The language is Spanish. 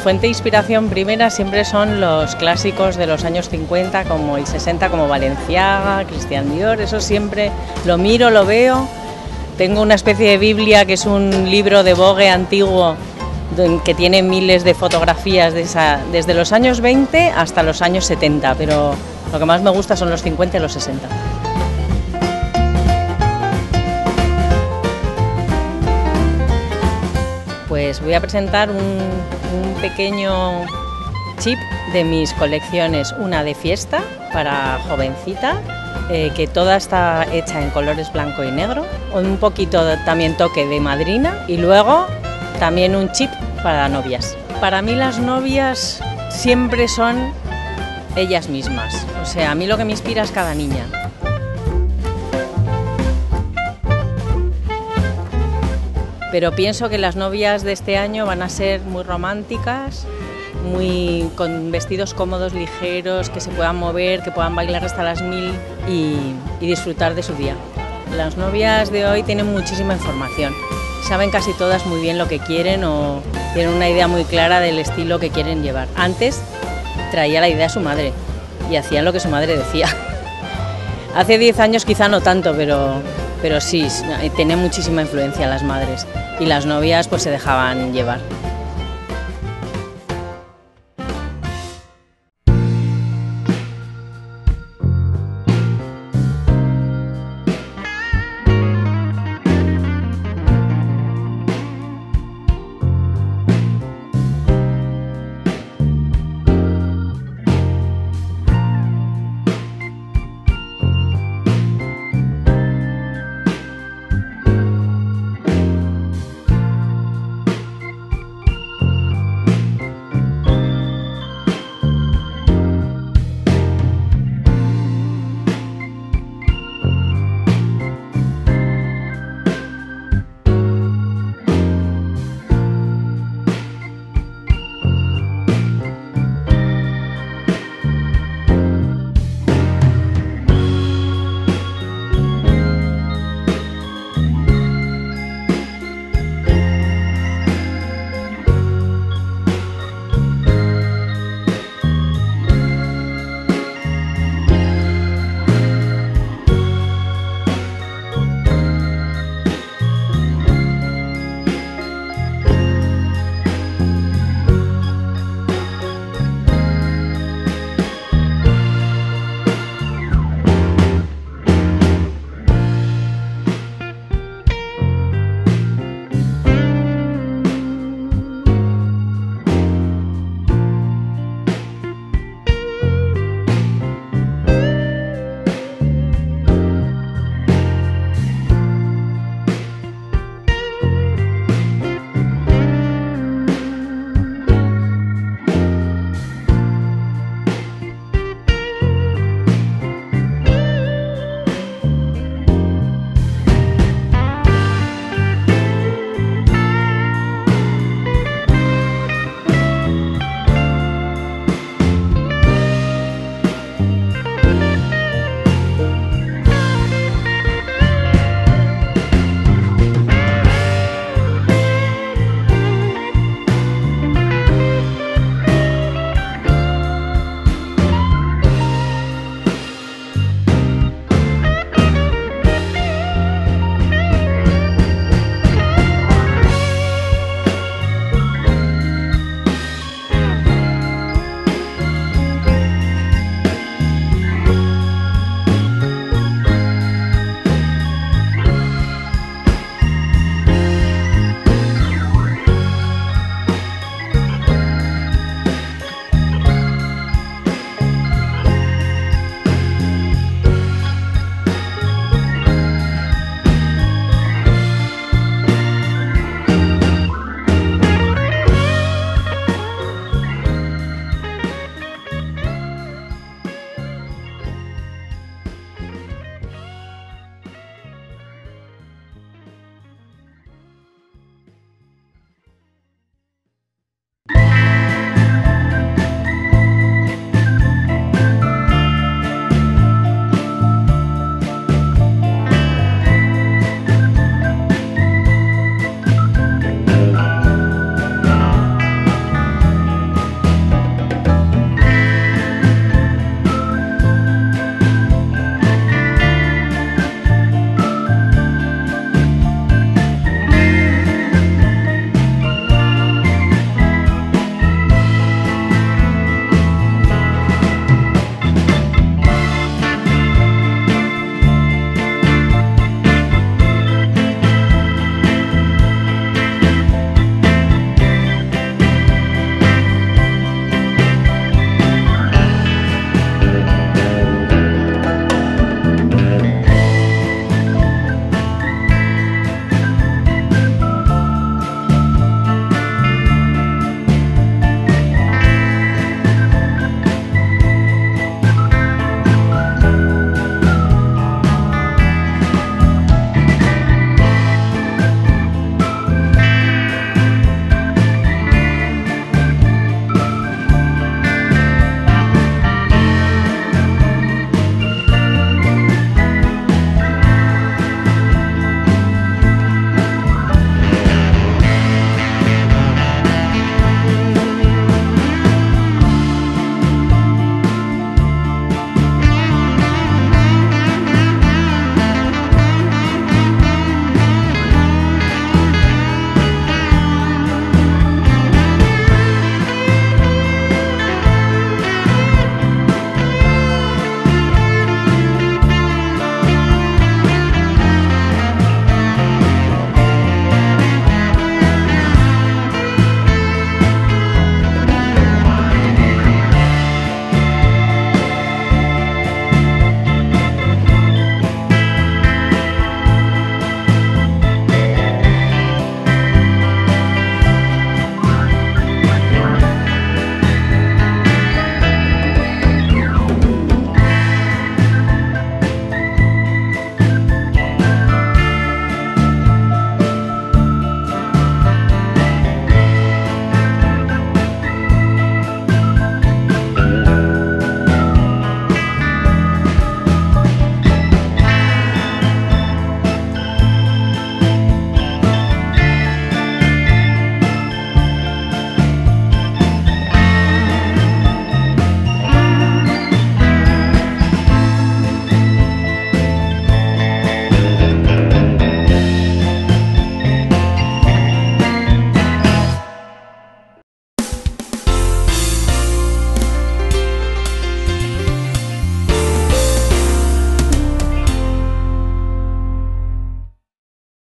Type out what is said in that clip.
fuente de inspiración primera siempre son los clásicos de los años 50 como, y 60, como Balenciaga, Christian Dior, eso siempre lo miro, lo veo. Tengo una especie de Biblia que es un libro de Vogue antiguo que tiene miles de fotografías desde los años 20 hasta los años 70, pero lo que más me gusta son los 50 y los 60. Pues voy a presentar un pequeño chip de mis colecciones, una de fiesta para jovencita, que toda está hecha en colores blanco y negro, un poquito también toque de madrina y luego también un chip para novias. Para mí las novias siempre son ellas mismas, o sea, a mí lo que me inspira es cada niña. Pero pienso que las novias de este año van a ser muy románticas, con vestidos cómodos, ligeros, que se puedan mover, que puedan bailar hasta las 1000 y disfrutar de su día. Las novias de hoy tienen muchísima información, saben casi todas muy bien lo que quieren o tienen una idea muy clara del estilo que quieren llevar. Antes traía la idea su madre y hacían lo que su madre decía. Hace 10 años quizá no tanto, pero sí, tiene muchísima influencia las madres y las novias pues se dejaban llevar.